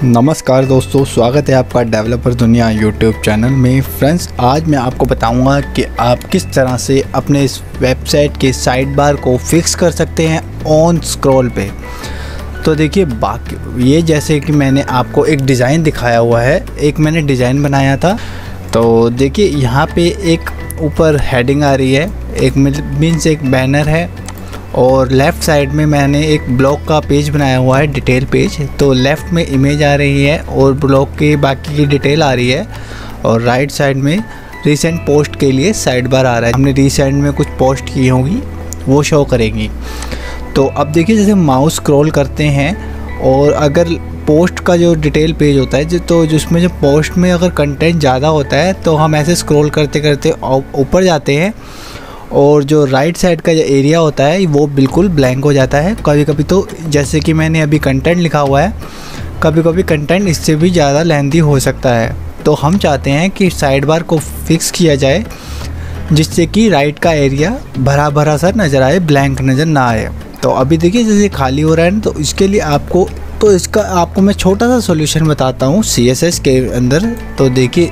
नमस्कार दोस्तों, स्वागत है आपका डेवलपर दुनिया यूट्यूब चैनल में। फ्रेंड्स, आज मैं आपको बताऊंगा कि आप किस तरह से अपने इस वेबसाइट के साइड बार को फिक्स कर सकते हैं ऑन स्क्रॉल पे। तो देखिए, बाकी ये जैसे कि मैंने आपको एक डिज़ाइन दिखाया हुआ है, एक मैंने डिज़ाइन बनाया था। तो देखिए यहाँ पे एक ऊपर हेडिंग आ रही है, एक मीन्स एक बैनर है, और लेफ़्ट साइड में मैंने एक ब्लॉग का पेज बनाया हुआ है, डिटेल पेज। तो लेफ़्ट में इमेज आ रही है और ब्लॉग के बाकी की डिटेल आ रही है, और राइट साइड में रीसेंट पोस्ट के लिए साइड बार आ रहा है। हमने रिसेंट में कुछ पोस्ट की होंगी वो शो करेंगी। तो अब देखिए, जैसे माउस स्क्रॉल करते हैं और अगर पोस्ट का जो डिटेल पेज होता है तो जिसमें जो पोस्ट में अगर कंटेंट ज़्यादा होता है तो हम ऐसे स्क्रॉल करते करते ऊपर जाते हैं, और जो राइट साइड का जो एरिया होता है वो बिल्कुल ब्लैंक हो जाता है। कभी कभी तो जैसे कि मैंने अभी कंटेंट लिखा हुआ है, कभी कभी कंटेंट इससे भी ज़्यादा लेंथी हो सकता है। तो हम चाहते हैं कि साइड बार को फिक्स किया जाए जिससे कि राइट का एरिया भरा भरा सा नज़र आए, ब्लैंक नज़र ना आए। तो अभी देखिए जैसे खाली हो रहा है, तो इसके लिए इसका आपको मैं छोटा सा सॉल्यूशन बताता हूँ CSS के अंदर। तो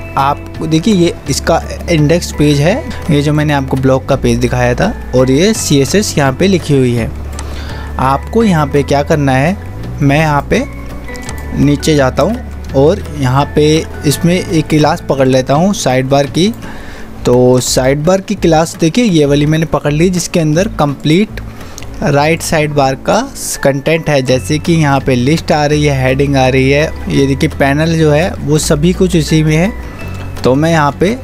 देखिए ये इसका इंडेक्स पेज है, ये जो मैंने आपको ब्लॉग का पेज दिखाया था, और ये CSS यहाँ पे लिखी हुई है। आपको यहाँ पे क्या करना है, मैं यहाँ पे नीचे जाता हूँ और यहाँ पे इसमें एक क्लास पकड़ लेता हूँ साइड बार की। तो साइड बार की क्लास देखिए ये वाली मैंने पकड़ ली, जिसके अंदर कंप्लीट राइट साइड बार का कंटेंट है। जैसे कि यहाँ पे लिस्ट आ रही है, हेडिंग आ रही है, ये देखिए पैनल जो है वो सभी कुछ इसी में है। तो मैं यहाँ पे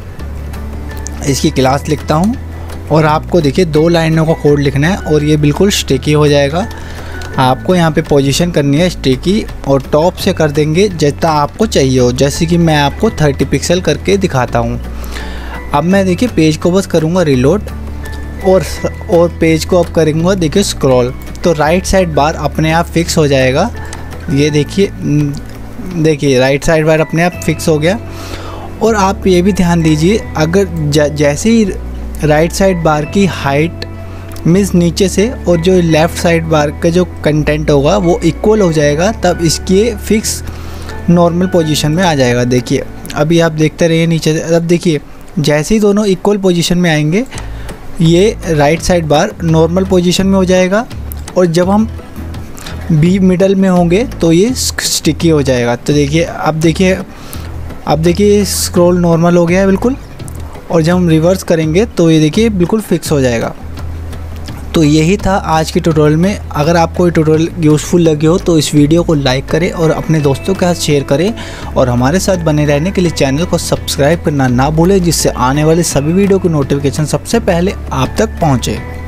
इसकी क्लास लिखता हूँ, और आपको देखिए 2 लाइनों का कोड लिखना है, और ये बिल्कुल स्टिकी हो जाएगा। आपको यहाँ पे पोजीशन करनी है स्टिकी, और टॉप से कर देंगे जितना आपको चाहिए हो, जैसे कि मैं आपको 30 पिक्सल करके दिखाता हूँ। अब मैं देखिए पेज को बस करूँगा रिलोड, और पेज को अब करेंगे देखिए स्क्रॉल, तो राइट साइड बार अपने आप फिक्स हो जाएगा। ये देखिए राइट साइड बार अपने आप फिक्स हो गया। और आप ये भी ध्यान दीजिए, अगर जैसे ही राइट साइड बार की हाइट मीन्स नीचे से और जो लेफ़्ट साइड बार का जो कंटेंट होगा वो इक्वल हो जाएगा, तब इसकी फिक्स नॉर्मल पोजीशन में आ जाएगा। देखिए अभी आप देखते रहिए नीचे से। अब देखिए जैसे ही दोनों इक्वल पोजीशन में आएंगे, ये right side bar normal position में हो जाएगा, और जब हम मिडल में होंगे तो ये स्टिकी हो जाएगा। तो देखिए अब देखिए स्क्रॉल नॉर्मल हो गया है बिल्कुल, और जब हम रिवर्स करेंगे तो ये देखिए बिल्कुल फिक्स हो जाएगा। तो यही था आज की ट्यूटोरियल में। अगर आपको ये ट्यूटोरियल यूज़फुल लगे हो तो इस वीडियो को लाइक करें और अपने दोस्तों के साथ शेयर करें, और हमारे साथ बने रहने के लिए चैनल को सब्सक्राइब करना ना भूलें, जिससे आने वाले सभी वीडियो की नोटिफिकेशन सबसे पहले आप तक पहुँचे।